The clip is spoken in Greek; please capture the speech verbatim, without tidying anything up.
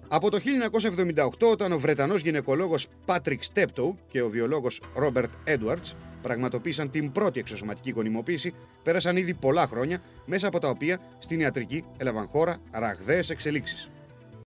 Από το χίλια εννιακόσια εβδομήντα οκτώ, όταν ο Βρετανός γυναικολόγος Πάτρικ Στέπτοου και ο βιολόγος Ρόμπερτ Έντουαρτς πραγματοποίησαν την πρώτη εξωσωματική γονιμοποίηση, πέρασαν ήδη πολλά χρόνια, μέσα από τα οποία στην ιατρική έλαβαν χώρα ραγδαίες εξελίξεις.